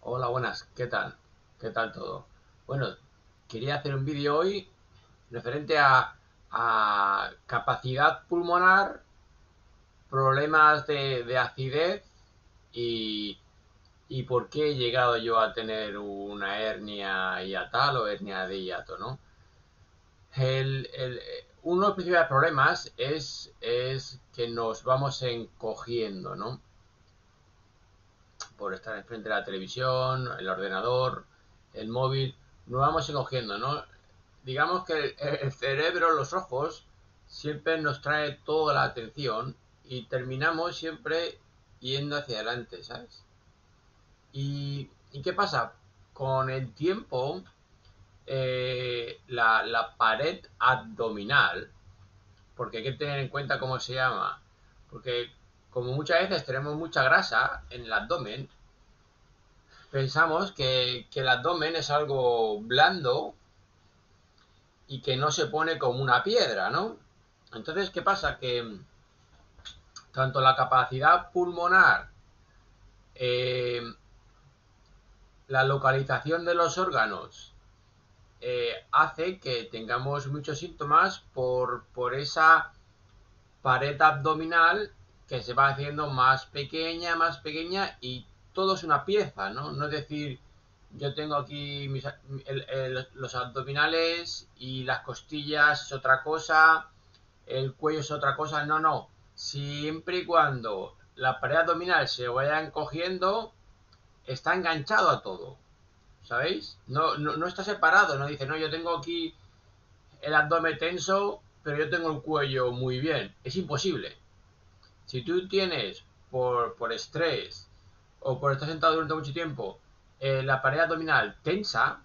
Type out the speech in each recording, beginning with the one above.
Hola, buenas, ¿qué tal? ¿Qué tal todo? Bueno, quería hacer un vídeo hoy referente a capacidad pulmonar, problemas de acidez y, y por qué he llegado yo a tener una hernia hiatal o hernia de hiato, ¿no? Uno de los principales problemas es que nos vamos encogiendo, ¿no? Por estar enfrente de la televisión, el ordenador, el móvil, nos vamos encogiendo, ¿no? Digamos que el cerebro, los ojos, siempre nos trae toda la atención y terminamos siempre yendo hacia adelante, ¿sabes? ¿Y qué pasa? Con el tiempo, la pared abdominal, porque hay que tener en cuenta cómo se llama, porque como muchas veces tenemos mucha grasa en el abdomen, pensamos que el abdomen es algo blando y que no se pone como una piedra, ¿no? Entonces, ¿qué pasa? Que tanto la capacidad pulmonar, eh, la localización de los órganos, hace que tengamos muchos síntomas por esa pared abdominal que se va haciendo más pequeña y todo es una pieza, ¿no? No es decir, yo tengo aquí los abdominales y las costillas es otra cosa, el cuello es otra cosa, no, no. Siempre y cuando la pared abdominal se vaya encogiendo, está enganchado a todo, ¿sabéis? No está separado, no dice, no, yo tengo aquí el abdomen tenso, pero yo tengo el cuello muy bien. Es imposible. Si tú tienes por estrés o por estar sentado durante mucho tiempo la pared abdominal tensa,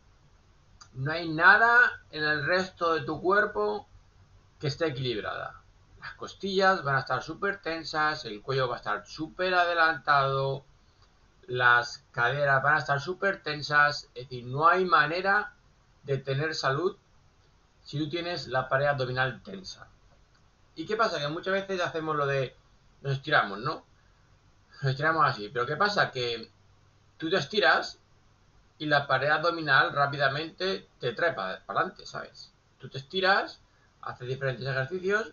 no hay nada en el resto de tu cuerpo que esté equilibrada. Las costillas van a estar súper tensas, el cuello va a estar súper adelantado, las caderas van a estar súper tensas, es decir, no hay manera de tener salud si tú tienes la pared abdominal tensa. ¿Y qué pasa? Que muchas veces hacemos lo de nos estiramos, ¿no? Nos estiramos así, pero ¿qué pasa? Que tú te estiras y la pared abdominal rápidamente te trae para adelante, ¿sabes? Tú te estiras, haces diferentes ejercicios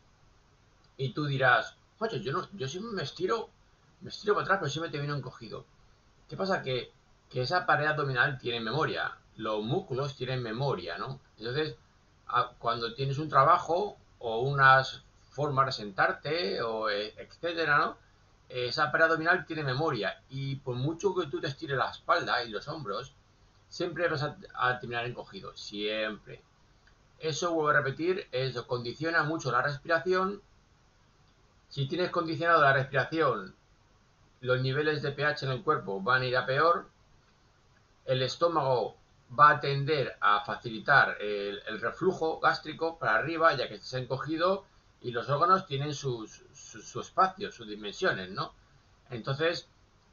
y tú dirás, oye, yo no, yo siempre me estiro para atrás, pero siempre te vino encogido. ¿Qué pasa? Que esa pared abdominal tiene memoria, los músculos tienen memoria, ¿no? Entonces, cuando tienes un trabajo o unas formas de sentarte o etcétera, ¿no? Esa pared abdominal tiene memoria y por mucho que tú te estires la espalda y los hombros, siempre vas a terminar encogido, siempre. Eso, vuelvo a repetir, eso condiciona mucho la respiración. Si tienes condicionado la respiración, los niveles de pH en el cuerpo van a ir a peor, el estómago va a tender a facilitar el reflujo gástrico para arriba, ya que está encogido, y los órganos tienen su espacio, sus dimensiones, ¿no? Entonces,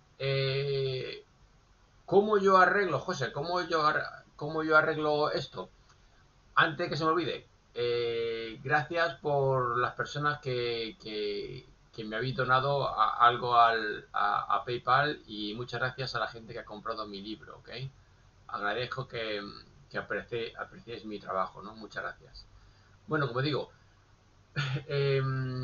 eh, ¿cómo yo arreglo, José? ¿Cómo yo arreglo esto? Antes que se me olvide, gracias por las personas que me habéis donado algo a PayPal y muchas gracias a la gente que ha comprado mi libro, ¿ok? Agradezco que apreciéis mi trabajo, ¿no? Muchas gracias. Bueno, como digo, eh,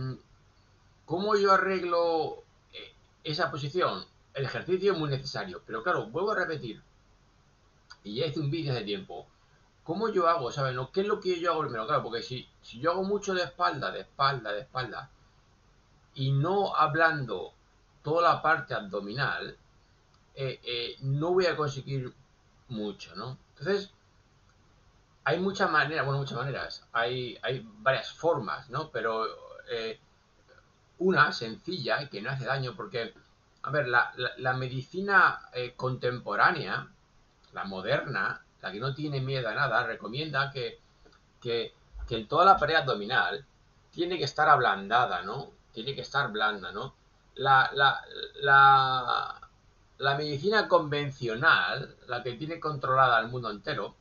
¿cómo yo arreglo esa posición? El ejercicio es muy necesario, pero claro, vuelvo a repetir, y ya hice un vídeo hace tiempo, ¿cómo yo hago? ¿Sabes? ¿No? ¿Qué es lo que yo hago primero? Claro, porque si yo hago mucho de espalda, y no hablando toda la parte abdominal, no voy a conseguir mucho, ¿no? Entonces, hay muchas maneras, bueno, muchas maneras, hay varias formas, ¿no? Pero eh, una sencilla y que no hace daño, porque, a ver, la medicina contemporánea, la moderna, la que no tiene miedo a nada, recomienda que, que toda la pared abdominal tiene que estar ablandada, ¿no? Tiene que estar blanda, ¿no? La, la, la, la medicina convencional, la que tiene controlada al mundo entero,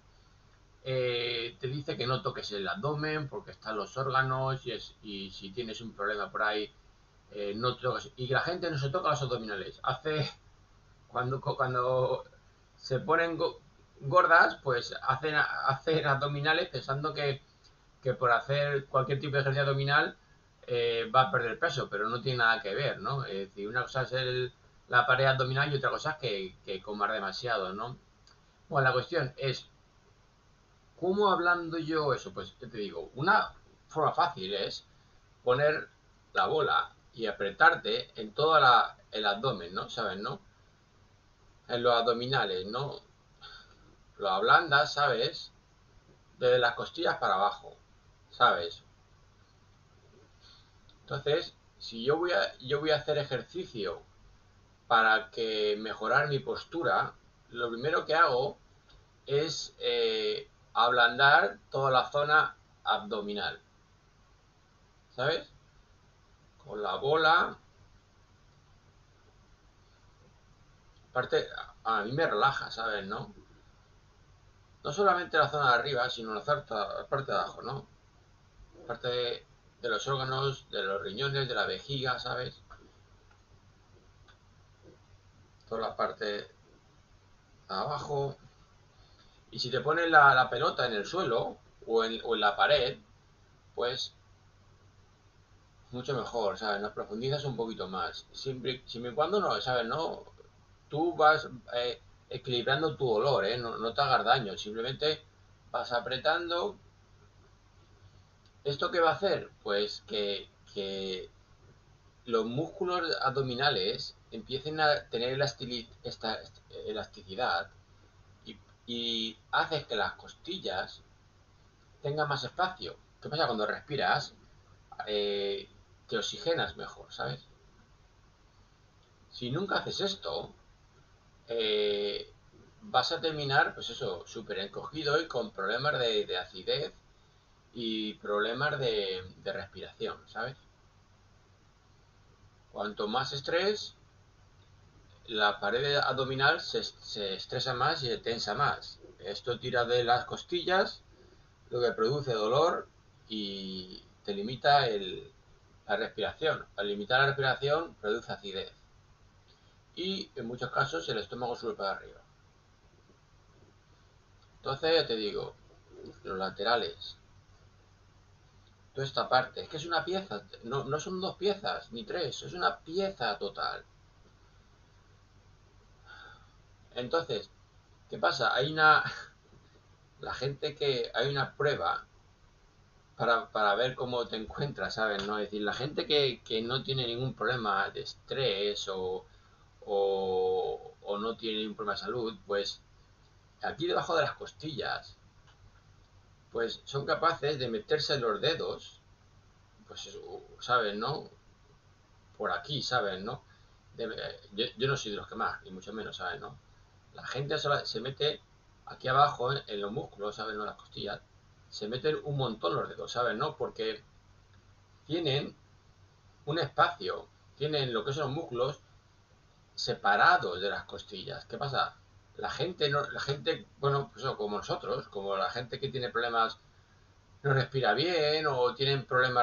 te dice que no toques el abdomen porque están los órganos y si tienes un problema por ahí, no te toques. Y que la gente no se toca los abdominales. cuando se ponen gordas, pues hacen abdominales pensando que por hacer cualquier tipo de ejercicio abdominal va a perder peso, pero no tiene nada que ver, ¿no? Es decir, una cosa es la pared abdominal y otra cosa es que comas demasiado, ¿no? Bueno, la cuestión es, ¿cómo hablando yo eso? Pues yo te digo, una forma fácil es poner la bola y apretarte en todo el abdomen, ¿no? ¿Sabes, no? En los abdominales, ¿no? Lo ablandas, ¿sabes? Desde las costillas para abajo, ¿sabes? Entonces, si yo voy a hacer ejercicio para que mejorar mi postura, lo primero que hago es ablandar toda la zona abdominal, ¿sabes? Con la bola, aparte, a mí me relaja, ¿sabes? ¿No? No solamente la zona de arriba, sino la parte de abajo, ¿no? Parte de los órganos, de los riñones, de la vejiga, ¿sabes? Toda la parte de abajo. Y si te pones la pelota en el suelo o en la pared, pues mucho mejor, ¿sabes? Nos profundizas un poquito más. Siempre y cuando no, ¿sabes? No, tú vas equilibrando tu dolor, ¿eh? No, no te hagas daño, simplemente vas apretando. ¿Esto qué va a hacer? Pues que los músculos abdominales empiecen a tener esta elasticidad y, y hace que las costillas tengan más espacio. ¿Qué pasa? Cuando respiras, eh, te oxigenas mejor, ¿sabes? Si nunca haces esto, vas a terminar, pues eso, súper encogido y con problemas de acidez y problemas de respiración, ¿sabes? Cuanto más estrés, la pared abdominal se estresa más y se tensa más. Esto tira de las costillas, lo que produce dolor y te limita la respiración. Al limitar la respiración, produce acidez. Y en muchos casos el estómago sube para arriba. Entonces, ya te digo, los laterales, toda esta parte, es que es una pieza, no, no son dos piezas, ni tres, es una pieza total. Entonces, ¿qué pasa? La gente que, hay una prueba para ver cómo te encuentras, ¿sabes? ¿No? Es decir, la gente que no tiene ningún problema de estrés o no tiene ningún problema de salud, pues aquí debajo de las costillas, pues son capaces de meterse los dedos, pues, ¿sabes? ¿No? Por aquí, ¿sabes? ¿No? Yo no soy de los que más, ni mucho menos, ¿sabes? ¿No? La gente se mete aquí abajo en los músculos, ¿sabes? ¿No? Las costillas, se meten un montón los dedos, ¿sabes? ¿No? Porque tienen un espacio, tienen lo que son los músculos separados de las costillas. ¿Qué pasa? La gente, bueno, pues eso, como nosotros, como la gente que tiene problemas, no respira bien o tienen problemas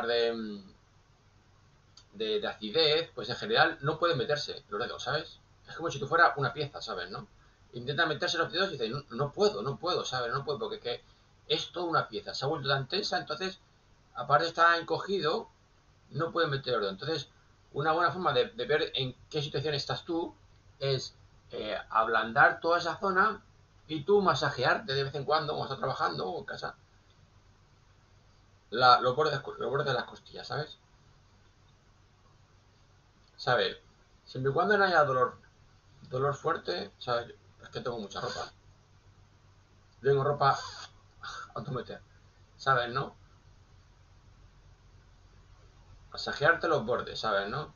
de acidez, pues en general no pueden meterse los dedos, ¿sabes? Es como si tú fuera una pieza, ¿sabes? ¿No? Intenta meterse los dedos y dice, no, no puedo, no puedo, ¿sabes? No puedo, porque que es toda una pieza. Se ha vuelto tan tensa, entonces, aparte está encogido, no puede meter los dedos. Entonces, una buena forma de ver en qué situación estás tú es ablandar toda esa zona y tú masajearte de vez en cuando, cuando estás trabajando o en casa, los bordes de las costillas, ¿sabes? ¿Sabes? Siempre y cuando no haya dolor fuerte, ¿sabes? Es que tengo mucha ropa. Tengo ropa a tu meter, ¿sabes, no? Masajearte los bordes, ¿sabes, no?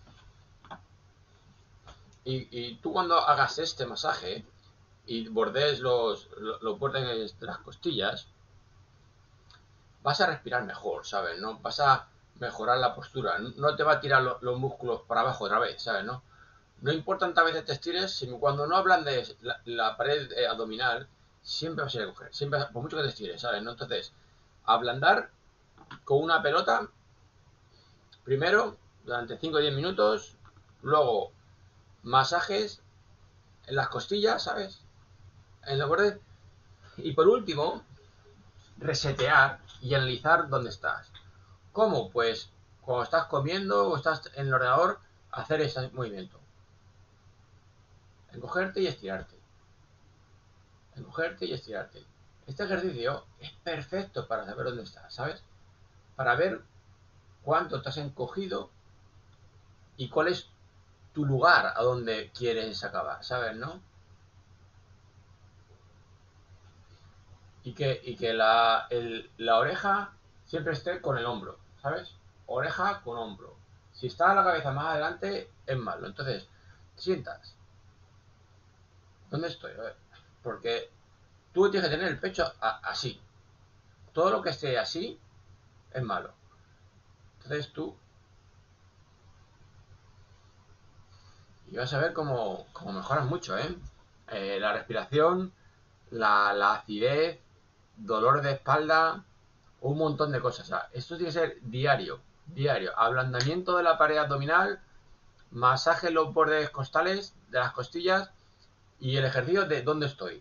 Y tú cuando hagas este masaje y bordees los bordes de las costillas, vas a respirar mejor, ¿sabes? ¿No? Vas a mejorar la postura. No te va a tirar los músculos para abajo otra vez, ¿sabes? ¿No? No importa tantas veces te estires, sino cuando no ablandes la pared abdominal, siempre vas a ir a coger. Siempre, por mucho que te estires, ¿sabes? ¿No? Entonces, ablandar con una pelota, primero, durante 5 o 10 minutos, luego masajes en las costillas, ¿sabes? En los bordes. Y por último, resetear y analizar dónde estás. ¿Cómo? Pues cuando estás comiendo o estás en el ordenador, hacer ese movimiento. Encogerte y estirarte. Encogerte y estirarte. Este ejercicio es perfecto para saber dónde estás, ¿sabes? Para ver cuánto te has encogido y cuál es tu lugar a donde quieres acabar, ¿sabes? ¿No? Y que la oreja siempre esté con el hombro, ¿sabes? Oreja con hombro. Si está la cabeza más adelante, es malo. Entonces, te sientas. ¿Dónde estoy? A ver. Porque tú tienes que tener el pecho así. Todo lo que esté así es malo. Entonces tú, y vas a ver cómo mejoras mucho, ¿eh? La respiración, la acidez, dolor de espalda, un montón de cosas. O sea, esto tiene que ser diario, diario. Ablandamiento de la pared abdominal, masaje en los bordes costales de las costillas y el ejercicio de dónde estoy.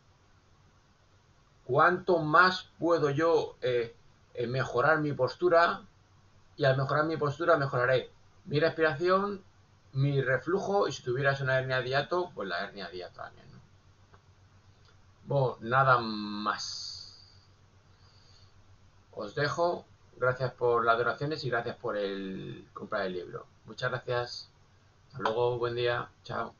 ¿Cuánto más puedo yo mejorar mi postura? Y al mejorar mi postura mejoraré mi respiración, mi reflujo y si tuvieras una hernia de hiato, pues la hernia de hiato también, ¿no? Bueno, nada más. Os dejo. Gracias por las donaciones y gracias por el comprar el libro. Muchas gracias. Hasta luego, buen día. Chao.